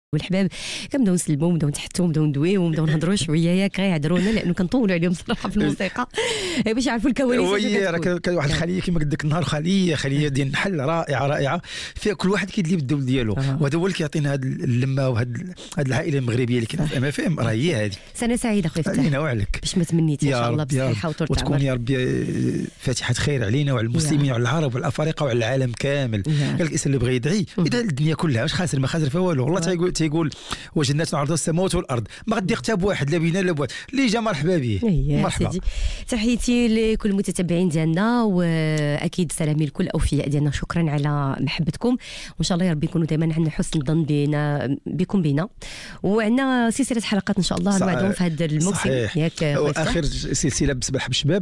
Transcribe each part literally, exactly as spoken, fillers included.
والحباب كنبداو نسلموا ونبداو نتحتوا ونبداو ندويو ونبداو نهضروا شويه ياك غيعذرونا لانه كنطولوا عليهم صراحه في الموسيقى باش يعرفوا الكواليس. وي راه كان واحد الخليه كما قلت لك النهار خليه خليه ديال النحل رائعه رائعه فيها كل واحد كيدلي بالدول ديالو آه. وهذا هو اللي كيعطينا هذه اللمه وهذه هذه العائله المغربيه اللي كاينه في ام اف ام راه هي هذه. سنه سعيده خويا فتاح علينا وعليك باش ما تمنيتي ان شاء الله بالصحه وطول العمر وتكون يا ربي فاتحه خير علينا وعلى المسلمين وعلى العرب وعلى الافارقه وعلى العالم كامل. قال الانسان اللي بغى يدعي يدعي الدنيا كلها واش خاسر ما خاسر فيها والو. والله تيقول تيقول وجنات عرضها السماوات والارض ما غادي يغتاب بواحد لا بينا لا بواحد اللي جا مرحبا به. مرحبا تحياتي لكل المتتبعين ديالنا واكيد سلامي لكل الاوفياء ديالنا. شكرا على محبتكم وان شاء الله يا ربي يكونوا دائما عندنا حسن الظن بينا بكم بينا وعندنا سلسله حلقات ان شاء الله نوعدهم في هذا الموسم ياك اخر سلسله بسبب حب شباب.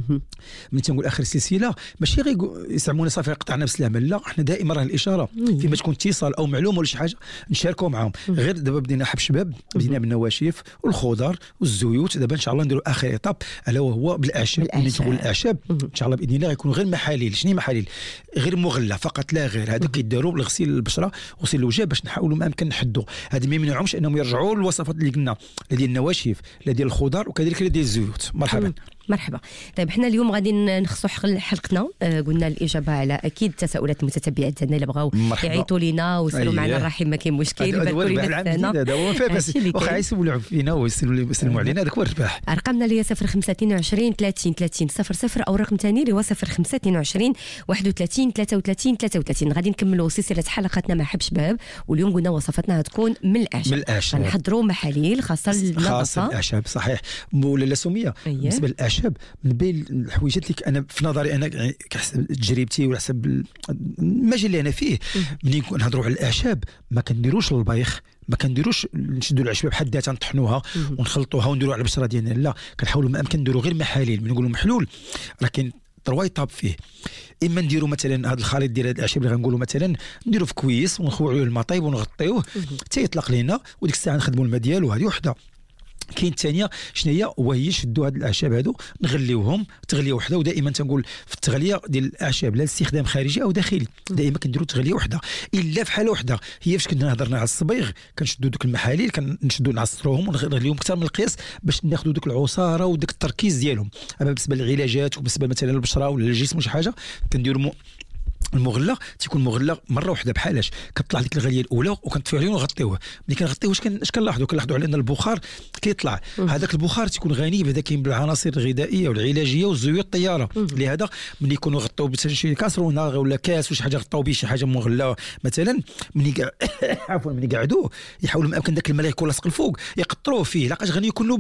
من تنقول اخر السلسله ماشي غير يسمونا صافي قطعنا بسلامه لا احنا دائما راه الاشاره فيما تكون اتصال او معلومه ولا شي حاجه نشاركوا معاهم. غير دابا بدينا حب شباب بدينا بالنواشف والخضر والزيوت دابا ان شاء الله نديروا اخر ايطاب الا وهو بالاعشاب. ملي تقول الاعشاب ان شاء الله باذن الله غيكونوا غير محاليل. شنو محاليل غير مغلى فقط لا غير هذا كيداروا لغسيل البشره وغسيل الوجه باش نحاولوا ما امكن نحدوا هذه ما يمنعهمش انهم يرجعوا للوصفات اللي قلنا لا ديال النواشف لا ديال الخضر وكذلك لا ديال الزيوت. مرحبا مرحبا. طيب احنا اليوم غادي نخصوا حلقتنا آه قلنا الاجابه على اكيد تساؤلات المتتبعين ديالنا اللي بغاو يعيطوا لينا ويسالوا أيه. معنا الرحيم ما كاين مشكل يباركوا لنا السنه هذا هو باس واخا يسولوا فينا ويسلموا علينا هذاك هو الرباح. ارقامنا اللي هي صفر خمسة اثنين وعشرين ثلاثين ثلاثين صفر صفر او رقم ثاني اللي هو صفر خمسة اثنين وعشرين واحد وثلاثين ثلاثة وثلاثين ثلاثة وثلاثين. غادي نكملوا سلسله حلقاتنا مع حب شباب واليوم قلنا وصفتنا غتكون من الاعشاب. من الاعشاب غنحضروا محاليل خاصه للنظافه خاصه الاعشاب صحيح. ولا سميه بالنسبه للاعشاب من بين الحويجات اللي انا في نظري انا كحسب تجربتي وعلى حسب المجال اللي انا فيه ملي نهضروا على الاعشاب ما كنديروش البايخ ما كنديروش نشدوا العشبه بحد ذاتها نطحنوها ونخلطوها ونديروها على البشره ديالنا لا كنحاولوا ما امكن نديروا غير محاليل. من نقولوا محلول راه كاين تروا يطاب فيه. اما نديروا مثلا هذا الخليط ديال هاد الاعشاب اللي غنقولوا مثلا نديروا في كويس ونخويو الماء طيب ونغطيوه حتى يطلق لينا وديك الساعه نخدموا الماء ديالو. هذه وحده. كاين الثانيه شنو هي وهي شدوا هاد الاعشاب هادو نغليوهم تغليه وحده. ودائما تنقول في التغليه ديال الاعشاب لا استخدام خارجي او داخلي دائما كنديروا تغليه وحده الا في حاله وحده هي فاش كنا هضرنا على الصبيغ كنشدوا دوك المحاليل كنشدوا نعصروهم ونغليوهم اكثر من القياس باش ناخذوا دوك العصاره وداك التركيز ديالهم. اما بالنسبه للعلاجات وبالنسبه مثلا للبشره ولا للجسم وشي حاجه كنديروا م... المغلى تيكون مغلى مره واحده بحالاش كطلع ديك الغليه الاولى وكنطفيو عليه ونغطيوه. ملي كنغطيوه واش اش كنلاحظوا كنلاحظوا على ان البخار كيطلع هذاك البخار تيكون غني بهذا كاين بالعناصر الغذائيه والعلاجيه والزيوت الطياره. لهذا ملي يكونوا غطاو بشي كاسرونه ولا كاس ولا شي حاجه غطاو به شي حاجه مغلى مثلا ملي عفوا ملي قعدوه يحاولوا ما امكن ذاك الماء يكون لاصق الفوق يقطروه فيه لاقاش غني يكونوا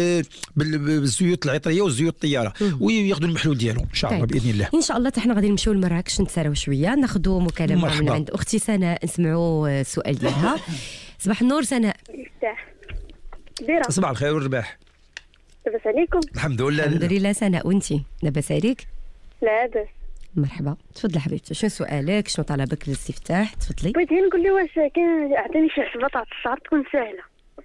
بالزيوت العطريه والزيوت الطياره وياخذوا المحلول ديالهم ان شاء الله باذن الله. ان شاء الله حنا غادي نمشيو لمراكش نتساراو شويه ناخذوا مكالمه مرحبا. من عند اختي سناء نسمعوا السؤال ديالها. صباح النور سناء. ديرة صباح الخير والرباح. لاباس عليكم؟ الحمد لله. الحمد لله سناء وانتي لاباس عليك؟ لاباس. مرحبا تفضلي حبيبتي شنو سؤالك شنو طلبك للاستفتاح تفضلي. بغيت نقول لي واش كاين عطيني شي حسبه تاع الشهر تكون سهله.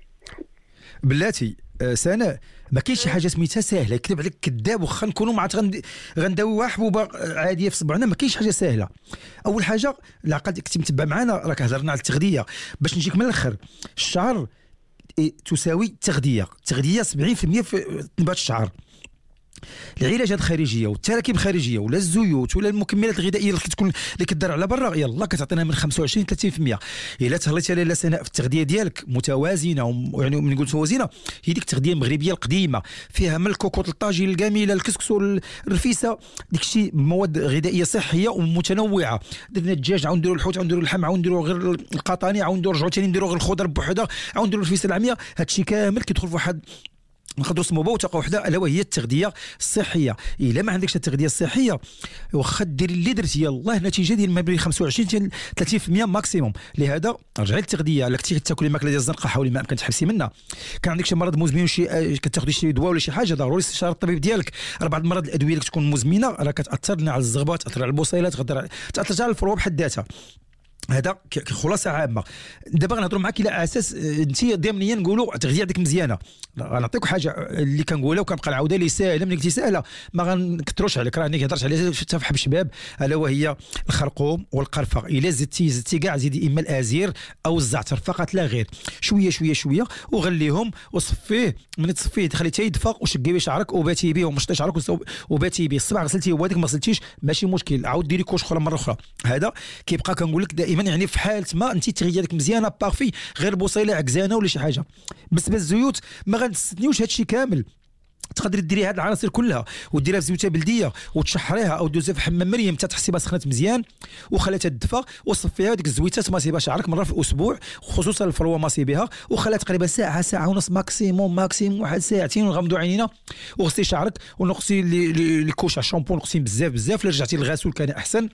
بلاتي سناء ما كاينش شي حاجه سميتها سهله يكذب عليك كذاب واخا نكونوا مع غنداويو حبوبه عاديه في صبعنا ما كاينش حاجه سهله. اول حاجه العقل كنتي متبع معنا راك هضرنا على التغذيه باش نجيك من الاخر. الشعر تساوي التغذيه التغذيه سبعين بالمئة في نبات الشعر. العلاجات الخارجيه والتراكيب الخارجيه ولا الزيوت ولا المكملات الغذائيه اللي كتكون اللي كدار على برا يلا كتعطينا من خمسة وعشرين ثلاثين بالمئة. الا تهليتي لاله سناء في التغذيه ديالك متوازنه يعني من نقول متوازنه هي ديك التغذيه المغربيه القديمه فيها من الكوكوط الطاجين الجميله الكسكس والرفيسه ديك الشيء مواد غذائيه صحيه ومتنوعه. درنا الدجاج عاود نديروا الحوت عاود نديروا اللحم عاود نديروا غير القطاني عاود نديروا رجعوا ثاني نديروا غير الخضر بوحدها عاود نديروا الرفيسه العاميه. هادشي كامل كيدخل في واحد ناخذوا اسمه بوتقه وحده الا وهي التغذيه الصحيه. الا ما عندكش التغذيه الصحيه واخا ديري اللي درتي يلاه النتيجه ديال ما بين خمسة وعشرين حتى ثلاثين بالمئة ماكسيموم. لهذا رجعي للتغذيه. الا كنتي تاكلي الماكله ديال الزنقه حاولي ما امكن تحبسي منها. كان عندك شي مرض مزمن وشي كتاخذي شي دواء ولا شي حاجه ضروري استشاره الطبيب ديالك. راه بعض المرض الادويه اللي كتكون مزمنه راه كتاثر لنا على الزغبه تاثر على البصيلات تاثر تاثر على الفروه بحد ذاتها. هذا كخلاصه عامه. دابا غنهضروا معاك الى اساس انت ضمنيا نقولوا التغذيه عندك مزيانه. غنعطيك حاجه اللي كنقولها وكنبقى نعاودها اللي ساهله، ملي قلتي ساهله ما غنكثروش عليك، راني هضرت عليها في حب الشباب، الا وهي الخرقوم والقرفه. الا زدتي زدتي كاع زيدي اما الازير او الزعتر فقط لا غير، شويه شويه شويه وغليهم وصفيه. ملي تصفيه خليته يدفى وشقي به شعرك وباتي به ومشطي شعرك وباتي به. الصباح غسلتيه وهذيك ما غسلتيش ماشي مشكل، عاود ديري كوش اخرى مره اخرى. هذا كيبقى كنقول لك دائما يعني في حاله ما انت التغذيه ديالك مزيانه بارفي، غير بوصيله عكزانه ولا شي حاجه. بالنسبه للزيوت ما غنستثنيوش هذا الشيء كامل، تقدري ديري هاد العناصر كلها وديرها في زيوته بلديه وتشحريها او دوزها في حمام مريم حتى تحسي بها سخنت مزيان وخلاتها تدفى، وصفيها ديك الزويتات ماسي بها شعرك مره في الاسبوع، خصوصا الفروه ماسي بها، وخليها تقريبا ساعه ساعه ونص ماكسيموم ماكسيموم واحد ساعتين، ونغمضوا عينينا وغسلي شعرك ونغسلي الكوش على الشامبو، نغسلي بزاف بزاف. الا رجعتي للغسول كان احسن.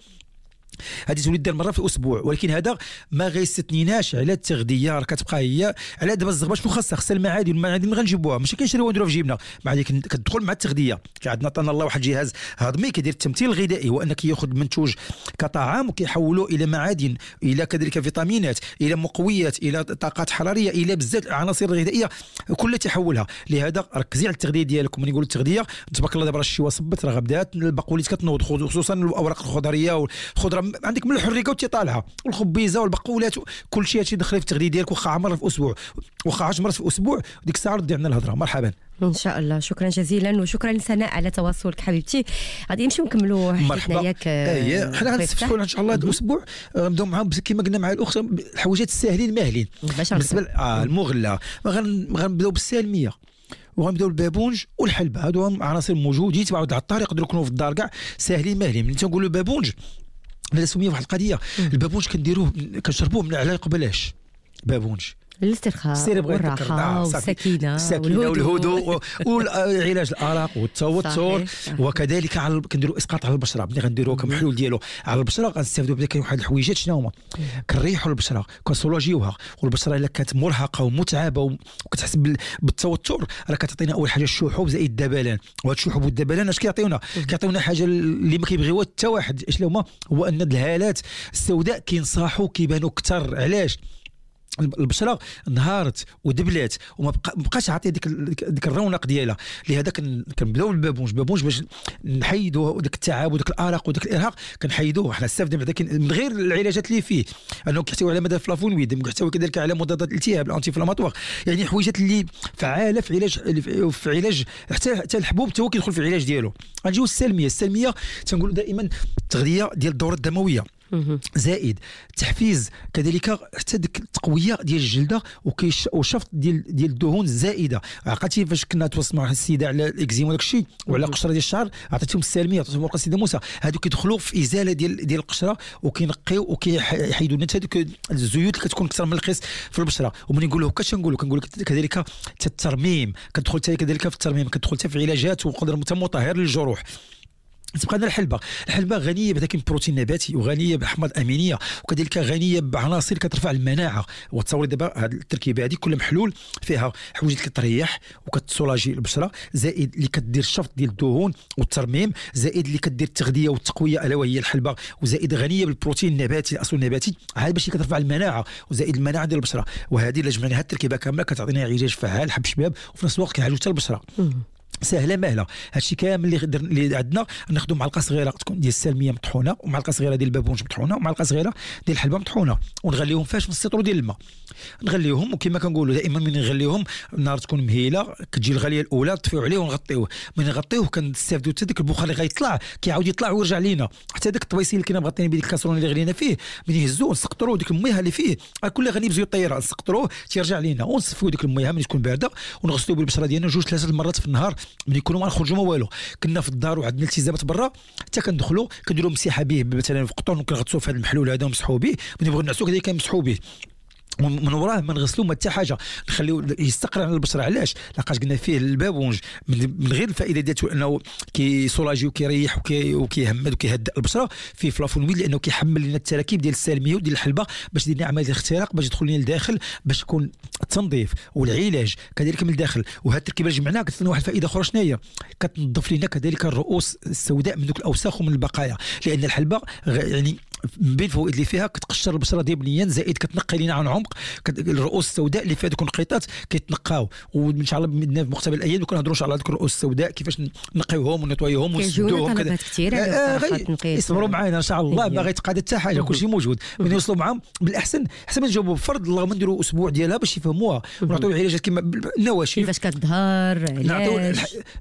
هذه تولي دير مره في الاسبوع، ولكن هذا ما غيستثنيناش على التغذيه، راه كتبقى هي على دابا الزغبه شنو خاصها؟ خاصها المعادن، المعادن اللي غنجيبوها ماشي كنشريوها ونديروها في جيبنا، مع ذلك كتدخل مع التغذيه. عندنا عطانا الله واحد الجهاز هضمي كيدير التمثيل الغذائي، هو انك ياخذ منتوج كطعام وكيحولوه الى معادن، الى كذلك فيتامينات، الى مقويات، الى طاقات حراريه، الى بزاف العناصر الغذائيه كلها تحولها. لهذا ركزي على التغذيه ديالك. ومن يقولوا التغذيه تبارك الله دابا راه الشيوه صبت، راه بدات البقوليات كتنوض، خصوصا الاوراق الخضريه والخضره عندك من الحريقه وتي طالعه، والخبيزه والبقولات كل شيء هادشي دخلي في التغذيه ديالك، واخا مره في الاسبوع واخا عشر مرات في الاسبوع، ديك الساعه ردي عندنا الهضره. مرحبا ان شاء الله. شكرا جزيلا وشكرا لسناء على تواصلك حبيبتي. غادي نمشيو نكملوا حديثنا ياك. اي حنا غنستفتحوا ان شاء الله هذا الاسبوع، نبداو معاهم كما قلنا مع الاخت الحويجات الساهلين الماهلين. بالنسبه اه المغله غنبداو بالسالميه وغنبداو البابونج والحلبه، هادو عناصر موجودين تبعوا العطار، يقدروا يكونوا في الدار كاع ساهلين ماهلين. ملي تنقولوا البابونج لا سميه واحد القضيه، البابونج كنديروه كنشربوه من العلايق بلاش. بابونج الاسترخاء والراحه والسكينه والهدوء وعلاج الارق والتوتر، وكذلك على كنديروا اسقاط على البشره. ملي غنديروه كمحلول ديالو على البشره غنستافدوا بدا. كاين واحد الحويجات شنو هما؟ كنريحوا البشره كنسولاجيوها، والبشره الا كانت مرهقه ومتعبه وكتحس بالتوتر راه كتعطينا اول حاجه الشحوب زائد الدبلان. وهذا الشحوب والدبلان اش كيعطيونا؟ كيعطيونا حاجه اللي ما كيبغيوها حتى واحد. اش هما؟ هو ان الهالات السوداء كينصاحوا كيبانوا كثر. علاش؟ البشره انهارت ودبلات وما بقاش عاطي ديك ديك الرونق ديالها. لهذا كنبداو بالبابونج. البابونج باش نحيدوا ديك التعب وديك الارق وديك الارهاق كنحيدوه. حنا استافدنا من غير العلاجات اللي فيه، انه كيحتوي على ماده فلافونويد، كيحتوي كذلك على مضادات الالتهاب الانتي فلاماتوار، يعني حويجات اللي فعاله في علاج في علاج حتى حتى الحبوب حتى هو كيدخل في العلاج ديالو. غنجيو السلميه. السلميه تنقولوا دائما التغذيه ديال الدوره الدمويه زائد تحفيز كذلك حتى ديك التقويه ديال الجلده وشفط ديال ديال الدهون الزائده. عقلتي فاش كنا تواصل مع السيده على الاكزيما وداك الشيء وعلى قشره ديال الشعر، عطيتهم السالميه، عطيتهم ورقه السيده موسى، هادو كيدخلوا في ازاله ديال ديال القشره وكينقيو وكيحيدوا لنا هذوك الزيوت اللي كتكون اكثر من القيس في البشره. ومن نقولوا هكا كنقولوا كنقول كذلك الترميم، كتدخل حتى كذلك في الترميم، كتدخل حتى في علاجات وقدر مطهر للجروح. تبقى لنا الحلبه. الحلبه غنيه بذاك البروتين نباتي وغنيه باحماض امينيه وكذلك غنيه بعناصر كترفع المناعه. وتصوري دابا هذه التركيبه هذه كلها محلول فيها حوايج كتريح وكتسولاجي البشره، زائد اللي كدير الشفط ديال الدهون والترميم، زائد اللي كدير التغذيه والتقويه الا وهي الحلبه، وزائد غنيه بالبروتين النباتي الاصل النباتي عاد باش كترفع المناعه وزائد المناعه ديال البشره. وهذه الا جمعناها التركيبه كامله كتعطينا علاج فعال حب شباب وفي نفس الوقت كيعالجوا حتى البشره. سهله مهله. هادشي كامل اللي اللي عندنا ناخذوا معلقه صغيره تكون ديال السلميه مطحونه ومعلقه صغيره ديال البابونج مطحونه ومعلقه صغيره ديال الحلبه مطحونه ونغليهم فاش في السيطرو ديال الماء. نغليهم وكما كنقولوا دائما من نغليهم النار تكون مهيله، كتجي الغليه الاولى نطفيو عليه ونغطيوه. من نغطيوه كنستافدوا حتى ديك البخار اللي غيطلع كيعاود يطلع ويرجع لينا، حتى داك الطويسيل اللي كنا مغطيين به ديك الكاسرون اللي غلينا فيه من يهزوه نسقطروه ديك المياه اللي فيه كلها غني بزيوت الطياره نسقطروه تيرجع لينا ونصفيو ديك المياه من تكون بارده ونغسلوا بالبشره ديالنا جوج ثلاثه المرات في النهار. من يكونوا ما نخرجوا ما والو، كنا في الدار وعندنا التزامات برا حتى كندخلوا كنديروا مسيحه به مثلا في قطن وكنغطسوا في هذا المحلول هذا ومسحوا به. من يبغوا نعسوا كذلك كنمسحوا به من وراه ما نغسلوا ما حتى حاجه، نخليو يستقر على البشره. علاش؟ لقاش قلنا فيه البابونج من غير الفائده ديالته انه كيسولاجي وكيريح وكيهمد وكيهدئ البشره، فيه فلافونويد لانه كيحمل لنا التراكيب ديال السالميه وديال الحلبه باش دير لنا عمليه الاختراق باش يدخل لنا لداخل باش يكون التنظيف والعلاج كذلك من الداخل. وهذه التركيبه اللي جمعناها كتعطينا واحد الفائده اخرى شنو هي؟ كتنظف لنا كذلك الرؤوس السوداء من ذوك الاوساخ ومن البقايا، لان الحلبه يعني من بين الفوائد اللي فيها كتقشر البشره دياليا، زائد كتنقي لينا عن عمق الرؤوس السوداء اللي فيها دوك النقيطات كيتنقاو. وان شاء الله باذن في مقتبل الايام كنهضروا ان شاء الله على الرؤوس السوداء كيفاش نقيوهم ونطويوهم ونسدوهم كذا. كثير يصبروا معنا ان شاء الله، باغي يتقاد حتى حاجه كلشي موجود. من يوصلوا معاهم بالاحسن احسن ما نجاوبوا بفرض اللهم نديروا اسبوع ديالها باش يفهموها ونعطيو العلاجات كما النواشف كيفاش كتظهر، نعطيو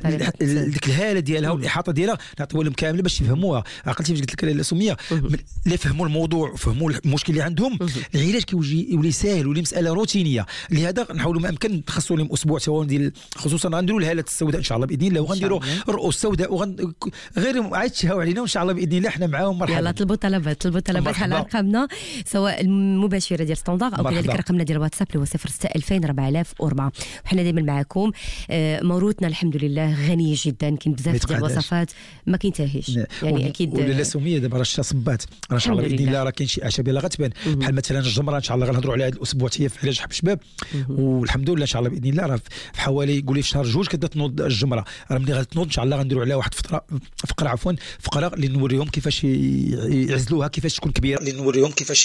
ديك الهاله ديالها والاحاطه ديالها نعطيوها لهم كامله باش يفهموها. عقلتي فاش قلت لك السميه اللي فهموا الموضوع وفهموا المشكل اللي عندهم العلاج كيولي يولي ساهل ويولي مساله روتينيه. لهذا نحاولوا ما امكن نخصصوا لهم اسبوع سواء ديال خصوصا غنديروا الهالات السوداء ان شاء الله باذن الله، وغنديروا الرؤوس السوداء وغن... غير عاد تشهاو علينا وان شاء الله باذن الله حنا معاهم. مرحبا. يلا طلبوا طلبات طلبوا طلبات على ارقامنا سواء المباشره ديال ستاندار او كذلك رقمنا ديال الواتساب اللي هو صفر ستة ألفين أربعة آلاف وأربعة. وحنا دائما معكم. موروثنا الحمد لله غني جدا، كاين بزاف ديال الوصفات ما كينتهيش يعني اكيد. ولا سميه دابا راه شتا صبات ان شاء الله باذن الله، راه كاين شي اعشاب يلاه غتبان بحال مثلا الجمره ان شاء الله غنهضروا على هذا الاسبوع حتى هي في علاج حب شباب. والحمد لله ان شاء الله باذن الله راه في حوالي قولي في شهر جوج كتبدا تنوض الجمره، راه ملي غتنوض ان شاء الله غنديروا عليها واحد فتره فقره عفوا فقره اللي نوريهم كيفاش يعزلوها كيفاش تكون كبيره، اللي نوريهم كيفاش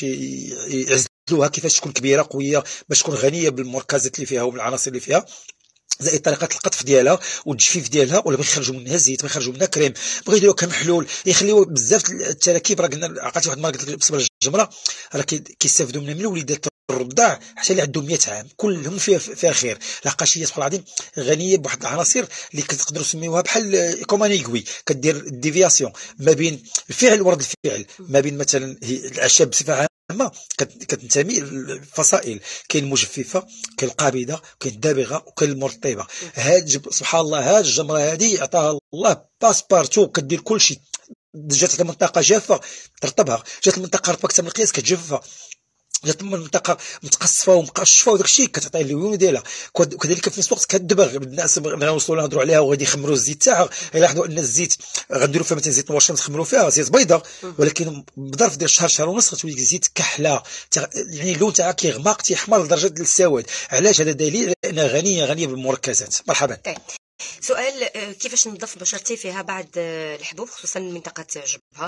يعزلوها كيفاش تكون كبيره قويه باش تكون غنيه بالمركزات اللي فيها وبالعناصر اللي فيها، زائد طريقه القطف ديالها والتجفيف ديالها. ولا بغي يخرجوا منها زيت، بغي يخرجوا منها كريم، بغي يديروا كمحلول، يخليوا بزاف التراكيب. راه قلنا عقلتي واحد المره قلت لك بالنسبه للجمره راه كيستافدوا منها من الوليدات الرضاع حتى اللي عندهم مئة عام كلهم فيها فيها خير. لقاش هي سبحان الله العظيم غنيه بواحد العناصر اللي كتقدروا تسميوها بحال كومانيكوي، كدير ديفياسيون ما بين الفعل ورد الفعل، ما بين مثلا الاعشاب بصفه عامه كتنتمي للفصائل. كاين المجففه، كاين القابضه، كاين الدابغه، وكاين المرطبه. هاد سبحان الله هاد الجمره هذه عطاها الله باسبارتو، كدير كل شيء. جات المنطقه جافه ترطبها، جات المنطقه رطبه اكثر من القياس كتجففها، جات المنطقه متقصفه ومقشفه وداك الشيء كتعطي الليون ديالها. وكذلك في نفس الوقت كدبغ. الناس غنوصلوا نهضروا عليها وغادي يخمروا الزيت تاعها، يلاحظوا ان الزيت غنديروا فيها مثلا زيت مباشر نخمروا فيها زيت بيضاء، ولكن بظرف ديال شهر شهر ونص غتولي الزيت كحله، يعني اللون تاعها كيغمق تيحمر لدرجه السواد. علاش؟ هذا دليل انها غنيه غنيه بالمركزات. مرحبا. سؤال، كيفاش ننظف بشرتي فيها بعد الحبوب خصوصا منطقه جبهه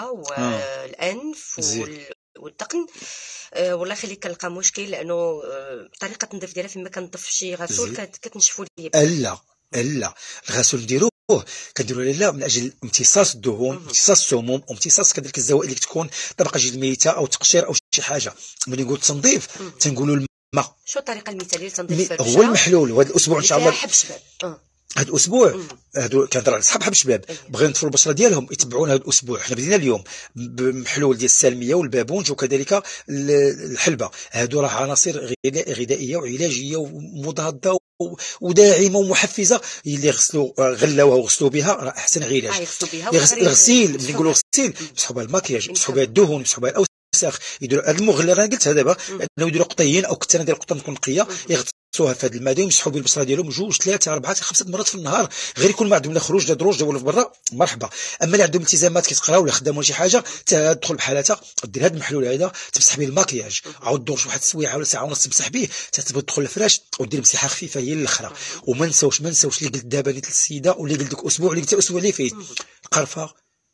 والانف والدقن؟ أه والله يخليك كنلقى مشكل لانه أه طريقه التنظيف ديالها فيما كنظف شي غسول كتنشفوا لي. لا لا الغسول نديروه كنديروا لا من اجل امتصاص الدهون، امتصاص السموم، وامتصاص كذلك الزوائد اللي تكون طبقه جلد ميته او تقشير او شي حاجه. ملي نقول تنظيف تنقولوا الماء. شو الطريقه المثاليه لتنظيف هو المحلول. وهذا الاسبوع ان شاء الله حب شباب اه هذا الاسبوع هادو كنهضر على صحاب حب شباب بغيو ينظفوا البشره ديالهم يتبعونا هذا الاسبوع. حنا بدينا اليوم بمحلول ديال السالميه والبابونج وكذلك الحلبه. هادو راه عناصر غذائيه وعلاجيه ومضاده وداعمه ومحفزه اللي غسلوا غلاوها وغسلوا بها راه احسن علاج. الغسيل ملي نقولوا غسيل يمسحوا بها الماكياج، يمسحوا بها الدهون، يمسحوا بها الاوساخ، يديروا هذا المغلى انا قلتها دابا انه يديروا قطيين او كتانه ديال القطن تكون نقيه يغسلوها في هذا الماء ويمسحوا به البشره ديالهم جوج ثلاثه اربعه خمسه مرات في النهار، غير يكون ما عندهم لا خروج لا دروج ولا في برا مرحبا. اما اللي عندهم التزامات كيتقراو ولا خداموا شي حاجه تدخل بحال هكا دير هذا المحلول هذا تمسح به الماكياج، عاود دور واحد السويعه ولا ساعه ونص تمسح به تتبغي تدخل الفراش ودير مسحه خفيفه هي الاخرى. وما نساوش ما نساوش اللي قلت دابا نيت السيده واللي قلت لك اسبوع اللي قلت الاسبوع اللي فات القرفه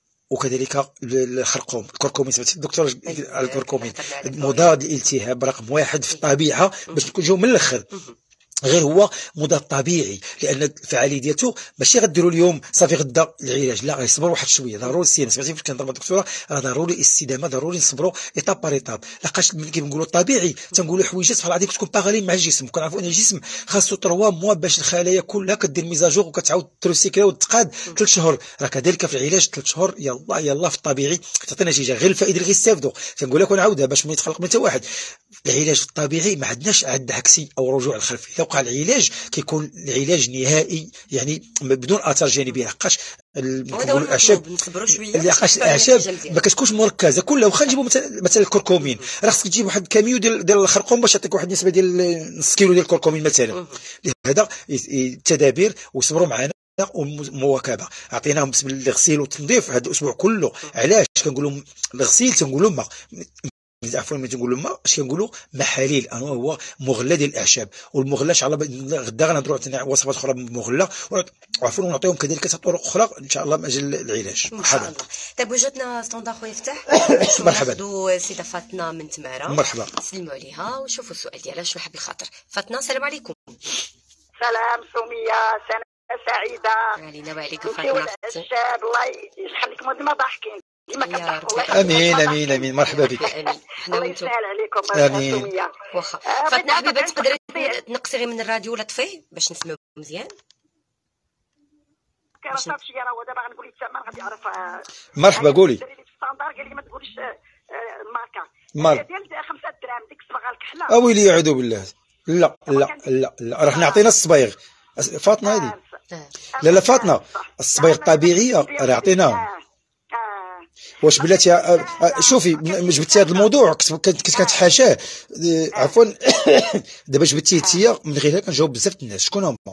وكذلك الخرقوم الكركمين. سمعتي الدكتور الكركمين مضاد للالتهاب رقم واحد في الطبيعه باش نكونوا من الاخر، غير هو مضاد طبيعي لان الفعاليه ديالته ماشي غديروا اليوم صافي غدا العلاج، لا غيصبر واحد شويه ضروري الصيام. سمعتي فاش كنهضر مع الدكتوره راه ضروري الاستدامه، ضروري نصبروا ايطاب بار ايطاب. لاقاش ملي كنقولوا الطبيعي تنقولوا حويجات بحال هذيك تكون باغالين مع الجسم. كنعرفوا ان الجسم خاصو ثلاثة موا باش الخلايا كلها كدير ميزاجور وكتعاود تروسيكلا وتقاد ثلاث شهور. راه كذلك في العلاج ثلاث شهور يلا يلا في الطبيعي تعطي نتيجه. غير الفائده اللي غيستافدوا تنقول لك ونعاودها باش ما يتخلق من حتى واحد. العلاج الطبيعي ما عندناش عد عكسي او رجوع الخلفي. اذا وقع العلاج كيكون العلاج نهائي يعني بدون اثار جانبيه. لقاش نقولوا الاعشاب لقاش الاعشاب ما كتكونش مركزه كلها. واخا نجيبوا مثلا مثلا الكركمين راه خصك تجيب واحد كاميو ديال ديال الخرقوم باش يعطيك واحد النسبه ديال نص كيلو ديال الكركمين مثلا. لهذا التدابير ويصبروا معنا ومواكبه. عطيناهم بالنسبه للغسيل والتنظيف هذا الاسبوع كله. علاش كنقولوا الغسيل تنقولوا ما عفوا ملي تنقولوا ما اش كنقولوا محاليل، انا هو مغلى ديال الاعشاب، والمغلى ان شاء الله غدا غنهضروا على وصفات اخرى مغلى عفوا ونعطيهم كذلك طرق اخرى ان شاء الله من اجل العلاج. مرحبا. طيب وجدنا ستوند خويا فتح. مرحبا. ناخذوا سيده فاطمه من تماره. مرحبا. نسلموا عليها ونشوفوا السؤال ديالها شنو حاب الخاطر. فاطمه السلام عليكم. سلام سميه، سنه سعيده علينا وعليكم انت فاطمه. والشاب الله يخليكم ديما ضاحكين ديما كتضحكوا. امين امين امين مرحبا بك. حنا الله وانتم. يسهل عليكم آمين. سميه. واخا آه، فاطمه بغيت حبيبه نعطيك تقدري تقدير. تنقصي غير من الراديو ولا تطفيه باش نسمعوا مزيان. كان صافي شي راه هو دابا غنقول لك الثمن غادي يعرف. آه، مرحبا قولي. دري لي في الستاندار قال لي ما تقوليش آه، آه، الماركه. مار- هي ديال خمسة دراهم ديك الصبغه الكحله. اويلي يعوذ بالله. لا لا لا لا راح نعطينا الصبايغ فاطمه هذه. آه. لا لا فاطمه الصبايغ الطبيعيه راه عطيناهم. آه، آه. واش بلاتي آه، آه، شوفي م- جبتي هذا الموضوع كنت كنت كنت كنتحاشاه. آه، عفوا دابا جبتيه انتيا من غيرها كنجاوب بزاف الناس شكون هما.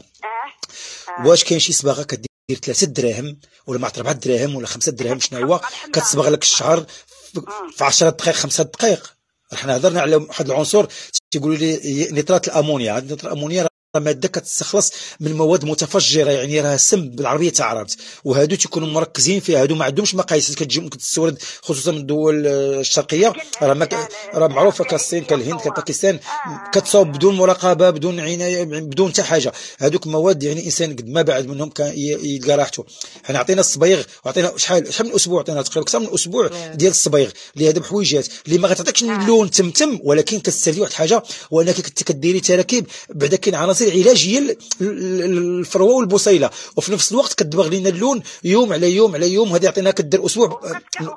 آه. واش كاين شي صباغه كدير ثلاثة دراهم ولا ما عرفت أربعة دراهم ولا خمسة دراهم شنو هو كتصبغ لك الشعر في- في عشرة دقائق خمسة دقائق. حنا هضرنا على واحد العنصر تيقولوا لي نترات الامونيا. هاد نترات الامونيا راه ماده كتستخلص من مواد متفجره، يعني راه سم بالعربيه تعرفت، وهادو تيكونوا مركزين فيها. هادو ما عندهمش مقاييس كتجي ممكن تستورد خصوصا من الدول الشرقيه، راه ما ك- راه معروفه كالصين كالهند كباكستان كتصاوب بدون مراقبه بدون عنايه بدون حتى حاجه. هادوك مواد يعني الانسان قد ما بعد منهم كان ي- يلقى راحته. حنا عطينا الصبيغ وعطينا شحال شحال من اسبوع عطينا تقريبا اكثر من اسبوع ديال الصبيغ اللي هذا بحويجات اللي ما غتعطيكش اللون تمتم، ولكن كتستافدي واحد الحاجه وانك كنت كديري تراكيب بعدا كاين عناصر علاجيه ل- ل- الفروه والبصيله، وفي نفس الوقت كتبغ لنا اللون يوم على يوم على يوم. هذه عطيناها كدير اسبوع وكتقوي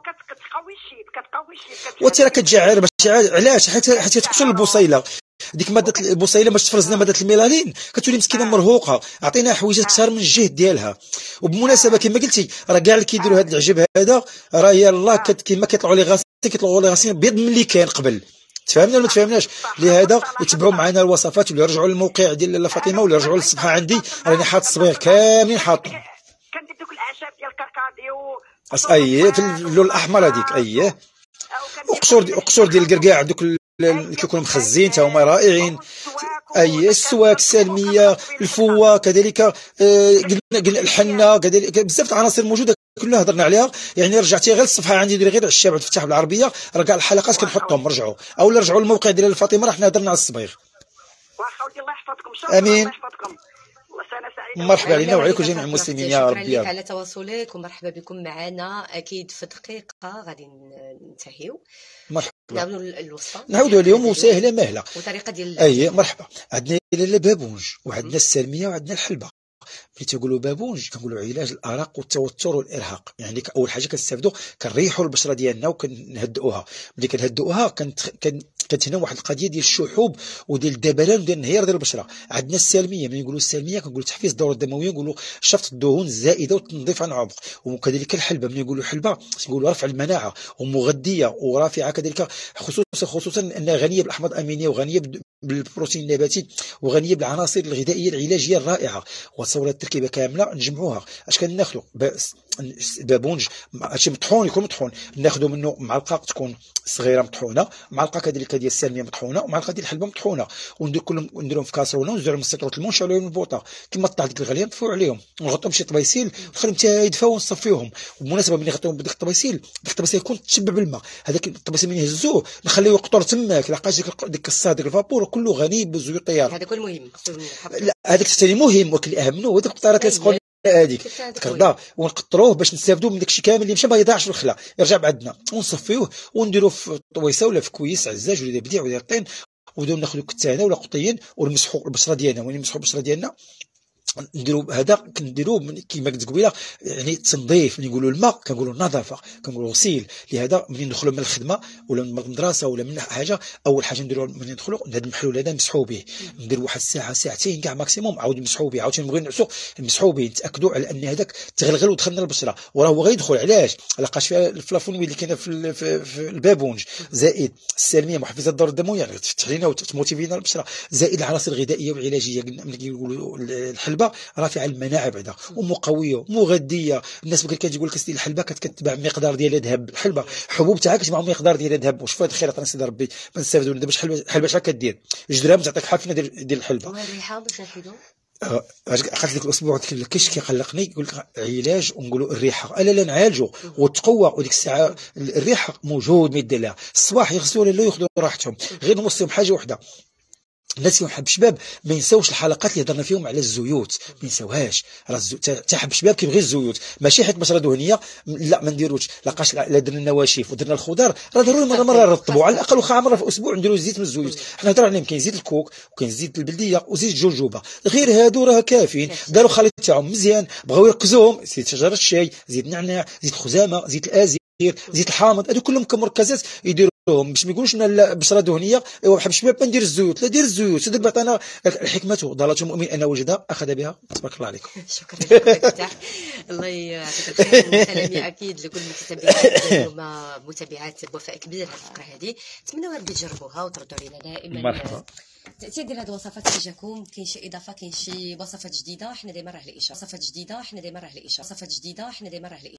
الشيب كتقوي الشيب وترى كتجعر باش علاش حيت حيت تقتل البصيله. ديك ماده البصيله باش تفرز لنا ماده الميلانين كتولي مسكينه مرهوقه. عطيناها حويجات كثار من الجهد ديالها. وبالمناسبه كما قلتي راه كاع اللي كيديروا هذا العجب هذا راه يلاه كت- كما كيطلعوا لي غاسين كيطلعوا لي غاسين بيض من اللي كان قبل. تفهمنا ولا ما تفهمناش؟ لهذا يتبعوا معنا الوصفات ولا يرجعوا للموقع ديال لاله فاطمه ولا يرجعوا للصفحه عندي راني حاط الصبيغ كاملين حاطهم. كندير دوك الاعشاب ديال الكركاديو أس- اييه في اللون الاحمر هذيك اييه. وقشور دي وقشور ديال الكركاع دوك ال- اللي كيكونوا مخزين تا هما رائعين. اي السواك السالميه الفوه كذلك آه، قلنا قلنا الحنه كذلك بزاف د العناصر موجوده كلها هضرنا عليها. يعني رجعتي غير الصفحه عندي ديري غير الشاب عبد الفتاح بالعربيه راه كاع الحلقات كنحطهم رجعوا او لا رجعوا للموقع ديال فاطمه راه حنا هضرنا على الصبيغ. واخا ودي الله يحفظكم شكرا آمين. الله يحفظكم. وسنه سعيده. مرحبا علينا وعليكم جميع المسلمين يا رب شكرا يا لك رب. على تواصلك ومرحبا بكم معنا. اكيد في دقيقه غادي ننتهيو مرحبا نعاودوا الوصفه نعاودوا اليوم وسهله مهله. وطريقه ديال اي مرحبا. عندنا لاله بابونج وعندنا السالميه وعندنا الحلبه. ملي تيقولوا بابونج كنقولوا علاج الارق والتوتر والارهاق. يعني ك- اول حاجه كنستافدوا كنريحوا البشره ديالنا وكنهدئوها. ملي كنهدئوها كنت كن كانت هنا واحد القضيه ديال الشحوب وديال الدبلان وديال الانهيار ديال البشره. عندنا السالميه ملي نقولوا السالميه كنقولوا تحفيز الدوره الدمويه نقولوا شفط الدهون الزائده والتنظيف عن العمق. وكذلك الحلبه ملي نقولوا حلبه نقولوا رفع المناعه ومغذيه ورافعه كذلك خصوصا خصوصا انها غنيه بالاحماض الامينيه وغنيه بد- بالبروتين النباتي وغنيه بالعناصر الغذائيه العلاجيه الرائعه. وتصور التركيبه كامله نجمعوها. اش كناخذوا بابونج هادشي مطحون يكون مطحون ناخذوا منه معلقه تكون صغيره مطحونه معلقه كذلك ديال السالميه مطحونه ومعلقه ديال الحلبه مطحونه وندير كلهم نديرهم في كاسرونه ونزرعهم مسكره الماء ونشعلوا عليهم البوطه كما طاح ديك الغليه نطفيو عليهم ونغطيهم بشي طبيسيل ونخليهم حتى يدفاو ونصفيوهم. وبالمناسبه ملي نغطيوهم بديك الطبيسيل ديك الطبيسيل يكون تشبع بالماء. هذاك الطبيسيل ملي نهزوه نخليوه يقطر تماك لقاش ديك ديك الصاد ديك الفابور كله غني بالزيوت الطيار. هذا كل مهم خصو نحط. لا هذاك الثاني مهم ولكن الاهم منه هو ديك القطارات اللي تقول هذيك تكردا ونقطروه باش نستافدوا من داك الشيء كامل اللي مشى ما يضيعش في الخلا يرجع بعدنا ونصفيوه ونديروه في طويسه ولا في كويس عزاج ولا بديع ولا طين ونبداو ناخذوا كتانه ولا قطيين ونمسحوا البشره ديالنا ونمسحوا البشره ديالنا نديروا هذا كنديروه كيما قلت قبيله يعني تنظيف. ملي نقولوا الماء كنقولوا النظافه كنقولوا غسيل. لهذا ملي ندخلوا من الخدمه ولا من المدرسه ولا من حاجه اول حاجه نديروها ملي ندخلوا هذا المحلول هذا نمسحوا به نديروا واحد الساعه ساعتين كاع ماكسيموم عاود نمسحوا به عاوتاني نبغيو نعسوا نمسحوا به نتاكدوا على ان هذاك تغلغل ودخلنا البشره وراه هو غيدخل. علاش لقاش فيها الفلافونويد اللي كاينه في, في, في البابونج زائد السالميه محفزه الدوره الدمويه يعني تفتح لنا وتموتيفينا البشره زائد العناصر الغذائيه والعلاجيه. ملي كيقولوا الحلبه الحلبه رافعه المناعه بعدا ومقويه مغذيه. الناس كانت كتقول لك سيدي الحلبه كتتبع مقدار ديال ذهب، الحلبه حبوب تاعها كتجمع مقدار ديال ذهب. وشوف هذا الخير عطانا سيدي ربي بنستافدوا دابا. شحال الحلبه شحال كدير جوج دراهم تعطيك حافنه ديال الحلبه. والريحه باش نحيدو قالت لك الاسبوع قلت لك كاش كيقلقني يقول لك علاج ونقولوا الريحه، الا لا نعالجوا وتقوى. وديك الساعه الريحه موجود ما يدير لها. الصباح يغسلوا ولا ياخذوا راحتهم. غير نوصيهم حاجه واحده، الناس اللي حب شباب ما ينساوش الحلقات اللي هضرنا فيهم على الزيوت، ما ينساوهاش. راه تا حب شباب كيبغي الزيوت، ماشي حيت بشره دهنيه لا ما نديروش. لاقاش لا درنا النواشف ودرنا الخضار راه ضروري مره مره نرطبوا على الاقل واخا مره في الاسبوع نديروا زيت من الزيوت. حنا هضرنا عليهم كاين زيت الكوك وكاين زيت البلديه وزيت الجوجوبه، غير هادو راه كافيين. داروا الخليط تاعهم مزيان، بغاو يركزوهم زيت شجره الشاي، زيت النعناع، زيت الخزامه، زيت الازي، زيت الحامض. هادو كلهم كمركزات يديروهم باش ما يقولوش ان بشره دهنيه ايوا حب شباب ما ندير الزيوت. لا دير الزيوت. سيدك بعطانا الحكمه ضلالة المؤمن انا وجدها اخذ بها. تبارك الله عليكم. شكرا لك. الله يعطيك الخير. سلامي اكيد لكل المتتبعات هما متابعات بوفاء كبير هذه الفقره هذه. نتمنى ربي تجربوها وتردوا علينا دائما. مرحبا. التأثير ديال هاد الوصفات اللي جاكم كاين شي اضافه، كاين شي وصفات جديده، حنا ديما راه الاشاره وصفات جديده، حنا ديما راه الاشاره وصفات جديده، حنا ديما راه